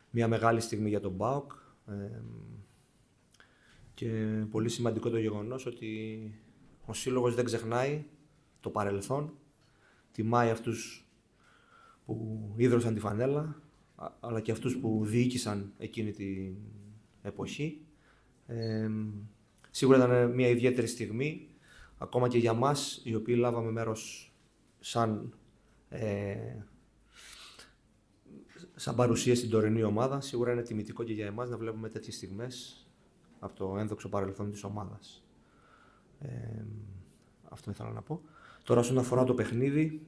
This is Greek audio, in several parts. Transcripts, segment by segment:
μια μεγάλη στιγμή για τον ΠΑΟΚ και πολύ σημαντικό το γεγονός ότι ο Σύλλογος δεν ξεχνάει το παρελθόν, τιμάει αυτούς που ίδρωσαν τη φανέλα, αλλά και αυτούς που διοίκησαν εκείνη την εποχή. Σίγουρα ήταν μια ιδιαίτερη στιγμή, ακόμα και για μας, οι οποίοι λάβαμε μέρος σαν παρουσία στην τωρινή ομάδα. Σίγουρα είναι τιμητικό και για εμάς να βλέπουμε τέτοιες στιγμές από το ένδοξο παρελθόν της ομάδας. Αυτό ήθελα να πω. Τώρα, όσον αφορά το παιχνίδι,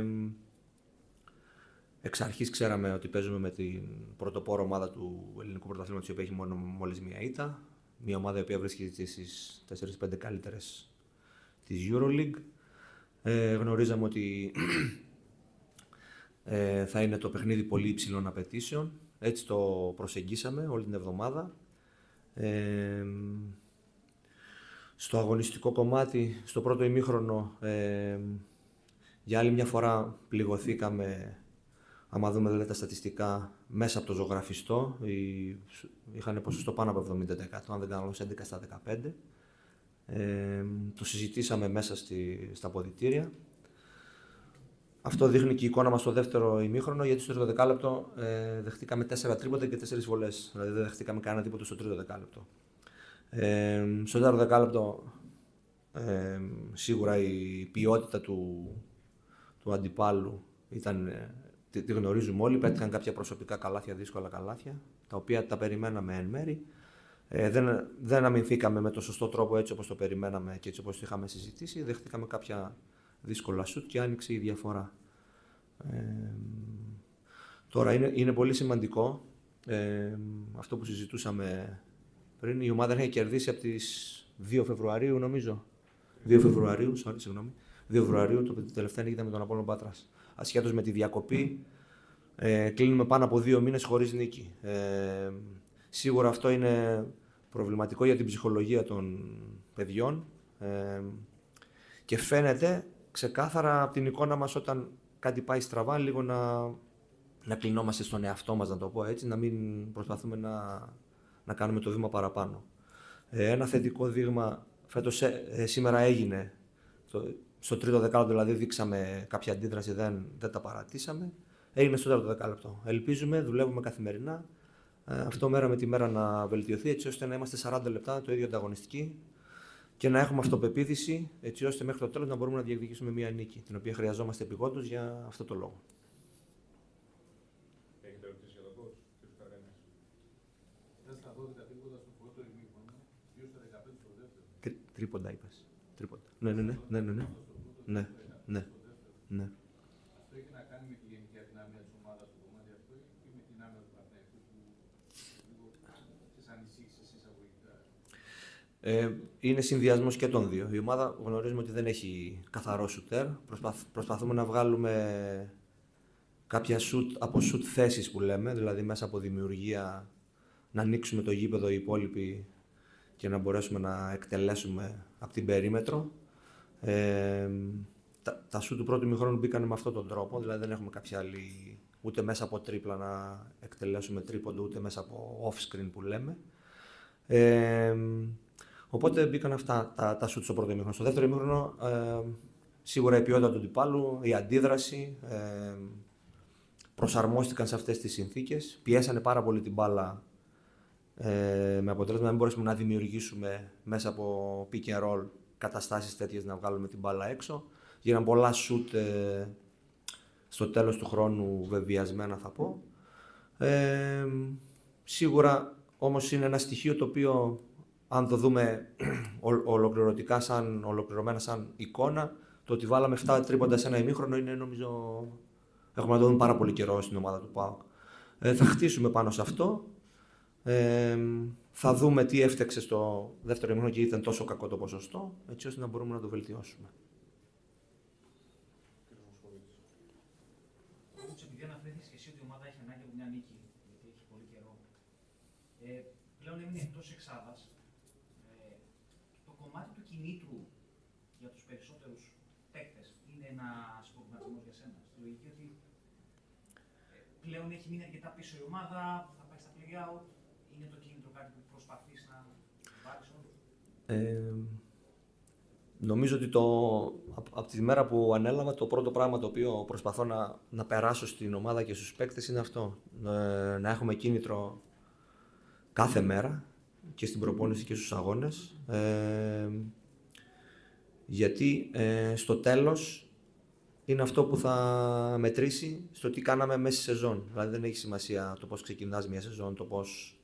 εξ αρχής ξέραμε ότι παίζουμε με την πρωτοπόρο ομάδα του ελληνικού πρωταθλήματος, η οποία έχει μόλις μία ήττα. Μια ομάδα η οποία βρίσκεται στις 4-5 καλύτερες της EuroLeague. Γνωρίζαμε ότι θα είναι το παιχνίδι πολύ υψηλών απαιτήσεων. Έτσι το προσεγγίσαμε όλη την εβδομάδα. Στο αγωνιστικό κομμάτι, στο πρώτο ημίχρονο, για άλλη μια φορά πληγωθήκαμε, άμα δούμε δηλαδή τα στατιστικά, μέσα από το ζωγραφιστό. Είχαν ποσοστό πάνω από 70%, αν δεν κάνω λάθος 11 στα 15. Το συζητήσαμε μέσα στα αποδυτήρια. Αυτό δείχνει και η εικόνα μας στο δεύτερο ημίχρονο, γιατί στο τρίτο δεκάλεπτο δεχτήκαμε 4 τρίποτα και 4 βολές. Δηλαδή δεν δεχτήκαμε κανένα τίποτα στο τρίτο δεκάλεπτο. Στο τέταρτο δεκάλεπτο σίγουρα η ποιότητα του αντιπάλου ήταν, τη γνωρίζουμε όλοι. Πέτυχαν κάποια προσωπικά καλάθια, δύσκολα καλάθια, τα οποία τα περιμέναμε εν μέρη. Δεν αμυνθήκαμε με το σωστό τρόπο, έτσι όπως το περιμέναμε και έτσι όπως το είχαμε συζητήσει. Δεχτήκαμε κάποια δύσκολα σουτ και άνοιξε η διαφορά. Τώρα είναι πολύ σημαντικό αυτό που συζητούσαμε πριν. Η ομάδα έχει κερδίσει από τις 2 Φεβρουαρίου, νομίζω. 2 Φεβρουαρίου, συγγνώμη. 2 Φεβρουαρίου, το τελευταίο νίκη ήταν με τον Απόλλων Πάτρας. Ασχέτως με τη διακοπή, κλείνουμε πάνω από 2 μήνες χωρίς νίκη. Σίγουρα αυτό είναι προβληματικό για την ψυχολογία των παιδιών και φαίνεται ξεκάθαρα από την εικόνα μας όταν κάτι πάει στραβά, λίγο να κλεινόμαστε στον εαυτό μας, να το πω έτσι, να μην προσπαθούμε να κάνουμε το βήμα παραπάνω. Ένα θετικό δείγμα φέτος σήμερα έγινε, στο τρίτο δεκάλεπτο δηλαδή δείξαμε κάποια αντίδραση, δεν τα παρατήσαμε. Έγινε στο τέταρτο δεκάλεπτο. Ελπίζουμε, δουλεύουμε καθημερινά, αυτό μέρα με τη μέρα να βελτιωθεί, έτσι ώστε να είμαστε 40 λεπτά το ίδιο ανταγωνιστικοί και να έχουμε αυτοπεποίθηση, έτσι ώστε μέχρι το τέλος να μπορούμε να διεκδικήσουμε μια νίκη, την οποία χρειαζόμαστε επειγόντως για αυτό το λόγο. Έχετε ερωτήσει για το coach, κ. Καραγανιάς? Ήταν στα 12 τρίποτα στο πρώτο ημίχρονο, 2 στα 15 στο δεύτερο. Τρίποντα είπες. Τρίποντα. Ναι. Αυτό έχει να κάνει με τη γενική αδυναμία της ομάδας στο κομμάτι αυτό ή με την άμυνα του Παναθηναϊκού που λίγο τις ανησύχησε εισαγωγικά? Είναι συνδυασμός και των δύο. Η ομάδα γνωρίζουμε ότι δεν έχει καθαρό σουτέρ. Προσπαθούμε να βγάλουμε κάποια σουτ από σουτ θέσεις που λέμε, δηλαδή μέσα από δημιουργία να ανοίξουμε το γήπεδο οι υπόλοιποι και να μπορέσουμε να εκτελέσουμε από την περίμετρο. Τα σουτ του πρώτου ημιχρόνου μπήκαν με αυτόν τον τρόπο, δηλαδή δεν έχουμε κάποια άλλη, ούτε μέσα από τρίπλα να εκτελέσουμε τρίποντο, ούτε μέσα από off-screen που λέμε. Οπότε μπήκαν αυτά τα σουτ στο πρώτο ημίχρονο. Στο δεύτερο ημίχρονο σίγουρα η ποιότητα του αντιπάλου, η αντίδραση προσαρμόστηκαν σε αυτές τις συνθήκες. Πιέσανε πάρα πολύ την μπάλα με αποτέλεσμα να μην μπορέσουμε να δημιουργήσουμε μέσα από pick and roll καταστάσεις τέτοιες να βγάλουμε την μπάλα έξω. Γίναν πολλά σουτ στο τέλος του χρόνου, βεβαιασμένα θα πω. Σίγουρα όμως είναι ένα στοιχείο το οποίο, αν το δούμε ολοκληρωτικά, ολοκληρωμένα σαν εικόνα, το ότι βάλαμε 7 τρίποντα σε ένα ημίχρονο είναι, νομίζω, έχουμε να το δούμε πάρα πολύ καιρό στην ομάδα του ΠΑΟΚ. Θα χτίσουμε πάνω σε αυτό. Θα δούμε τι έφταξε στο δεύτερο ημίχρονο και ήταν τόσο κακό το ποσοστό, έτσι ώστε να μπορούμε να το βελτιώσουμε. Επειδή αναφέρθηκες και εσύ ότι η ομάδα έχει ανάγκη από μια νίκη, γιατί έχει πολύ καιρό, πλέον έμεινε εκτός εξάδας. Το κομμάτι του κινήτρου για τους περισσότερους παίκτες είναι ένας προβληματισμός για σένα. Στη λογική ότι πλέον έχει μείνει αρκετά πίσω η ομάδα, θα πάει πάει στα play-out, είναι το κίνητρο κάτι που προσπαθείς να βάλεις όντως? Νομίζω ότι από τη μέρα που ανέλαβα, το πρώτο πράγμα το οποίο προσπαθώ να περάσω στην ομάδα και στους παίκτες είναι αυτό. Να έχουμε κίνητρο κάθε μέρα και στην προπόνηση και στους αγώνες. Γιατί στο τέλος είναι αυτό που θα μετρήσει στο τι κάναμε μέσα στη σεζόν. Δηλαδή δεν έχει σημασία το πώς ξεκινάς μια σεζόν, το πώς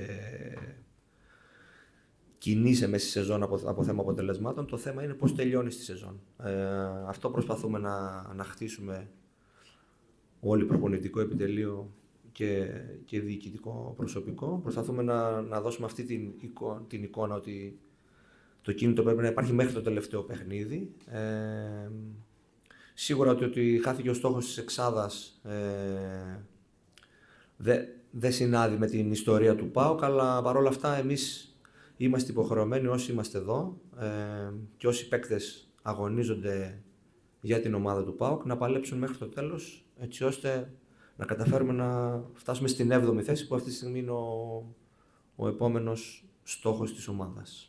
κινείσαι μέσα στη σεζόν από θέμα αποτελεσμάτων. Το θέμα είναι πώς τελειώνεις τη σεζόν. Αυτό προσπαθούμε να χτίσουμε όλοι, προπονητικό επιτελείο και διοικητικό προσωπικό. Προσπαθούμε να δώσουμε αυτή την εικόνα ότι το κίνητο πρέπει να υπάρχει μέχρι το τελευταίο παιχνίδι. Σίγουρα ότι χάθηκε ο στόχος της εξάδας δεν συνάδει με την ιστορία του ΠΑΟΚ, αλλά παρόλα αυτά εμείς είμαστε υποχρεωμένοι, όσοι είμαστε εδώ και όσοι παίκτες αγωνίζονται για την ομάδα του ΠΑΟΚ, να παλέψουν μέχρι το τέλος, έτσι ώστε να καταφέρουμε να φτάσουμε στην 7η θέση, που αυτή τη στιγμή είναι ο επόμενος στόχος της ομάδας.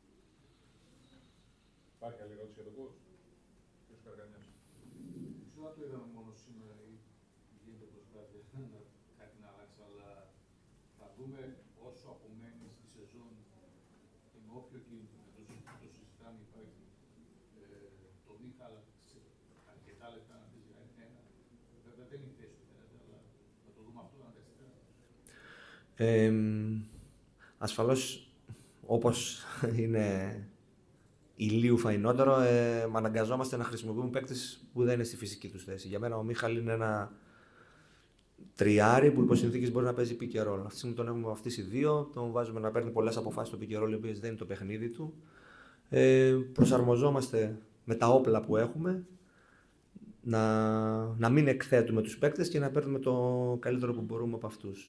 Υπάρχει άλλη ερώτηση για τον coach? Ποιος Καραγανιάς? Ξέρω αν το είδαμε μόνο σήμερα ή γίνεται προσπάθεια κάτι να αλλάξει, αλλά θα δούμε όσο απομένει στη σεζόν και με όποιο κίνητρο το συζητάμε υπάρχει το Μίχαλ σε αρκετά λεπτά να παίζει ένα. Βέβαια δεν είναι η θέση του φαίνεται, αλλά θα το δούμε αυτό να τα Ασφαλώς, όπως είναι ηλίου φαϊνότερο, αναγκαζόμαστε να χρησιμοποιούμε παίκτες που δεν είναι στη φυσική τους θέση. Για μένα ο Μίχαλ είναι ένα τριάρι που υπό συνθήκες μπορεί να παίζει pick and roll. Αυτή τη στιγμή τον έχουμε βαφτίσει δύο, τον βάζουμε να παίρνει πολλές αποφάσεις στο pick and roll, οι οποίες δεν είναι το παιχνίδι του. Προσαρμοζόμαστε με τα όπλα που έχουμε, να μην εκθέτουμε τους παίκτες και να παίρνουμε το καλύτερο που μπορούμε από αυτούς.